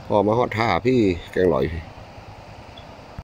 พอมาฮอดท่าพี่แกงลอยพี่